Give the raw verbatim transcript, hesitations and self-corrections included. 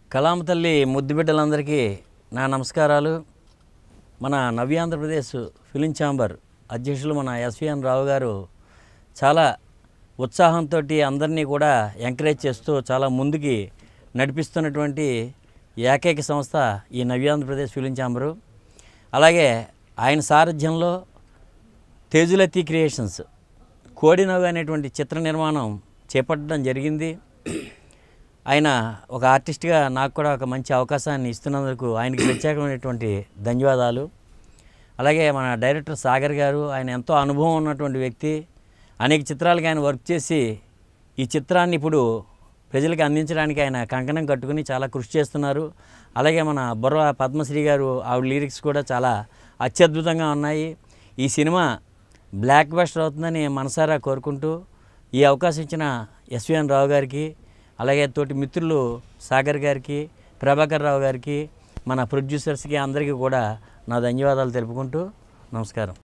కలామ తల్లి ముద్దు బిడ్డలందరికీ నా నమస్కారాలు. మన నవ్యాంధ్రప్రదేశ్ ఫిలిం ఛాంబర్ అధ్యక్షులు మన ఎస్విఎన్ రావు గారు చాలా ఉత్సాహంతో అందరినీ కూడా ఎంకరేజ్ చేస్తూ చాలా ముందుకి నడిపిస్తున్నటువంటి ఏకైక సంస్థ ఈ నవ్యాంధ్రప్రదేశ్ ఫిలిం ఛాంబరు. అలాగే ఆయన సారథ్యంలో తేజులతి క్రియేషన్స్ కోడినగు అనేటువంటి చిత్ర నిర్మాణం చేపట్టడం జరిగింది. ఆయన ఒక ఆర్టిస్ట్గా నాకు కూడా ఒక మంచి అవకాశాన్ని ఇస్తున్నందుకు ఆయనకి ప్రత్యేకమైనటువంటి ధన్యవాదాలు. అలాగే మన డైరెక్టర్ సాగర్ గారు, ఆయన ఎంతో అనుభవం ఉన్నటువంటి వ్యక్తి. అనేక చిత్రాలకి ఆయన వర్క్ చేసి ఈ చిత్రాన్ని ఇప్పుడు ప్రజలకు అందించడానికి ఆయన కంకణం కట్టుకుని చాలా కృషి చేస్తున్నారు. అలాగే మన బుర్ర పద్మశ్రీ గారు, ఆవిడ లిరిక్స్ కూడా చాలా అత్యద్భుతంగా ఉన్నాయి. ఈ సినిమా బ్లాక్ బస్టర్ అవుతుందని మనసారా కోరుకుంటూ ఈ అవకాశం ఇచ్చిన ఎస్విఎన్ రావు గారికి, అలాగే తోటి మిత్రులు సాగర్ గారికి, ప్రభాకర్ రావు గారికి, మన ప్రొడ్యూసర్స్కి అందరికీ కూడా నా ధన్యవాదాలు తెలుపుకుంటూ నమస్కారం.